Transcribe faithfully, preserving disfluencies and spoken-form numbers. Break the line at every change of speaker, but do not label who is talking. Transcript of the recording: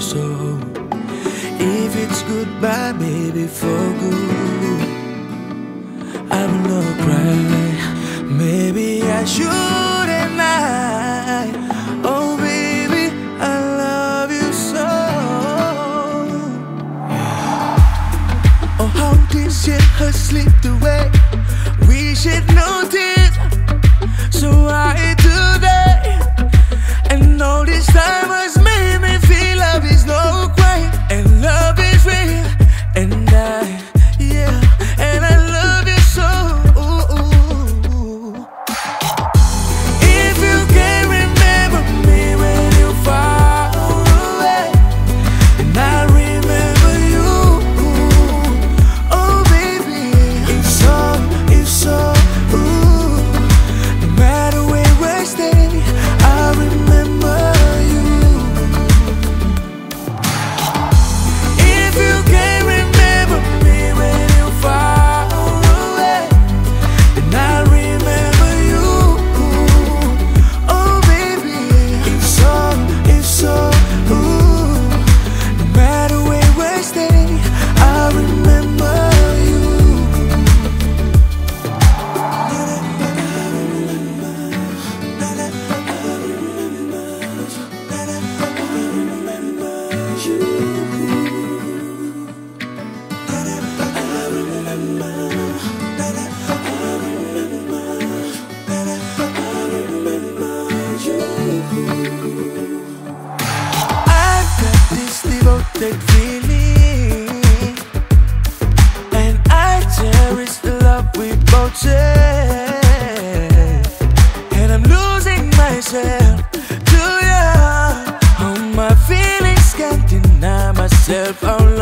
so. If it's goodbye, baby, for good, I will not cry. Maybe I shouldn't lie. Oh baby, I love you so. Oh, how did she her slipped away? We should notice. So I today, and all this time has made me feel love is no crime, and love is real, and I, yeah, and I love you so. If you can remember me when you're far away, and I remember you, oh baby, if so, if so, ooh, no matter where we stay, I remember you. If you can remember me when you're far away, then I remember you, oh baby, if so, if so, ooh, no matter where we stay, I remember you. I've got this devoted feeling, and I cherish the love we both share, and I'm losing myself to you. Oh, my feelings can't deny myself. Oh,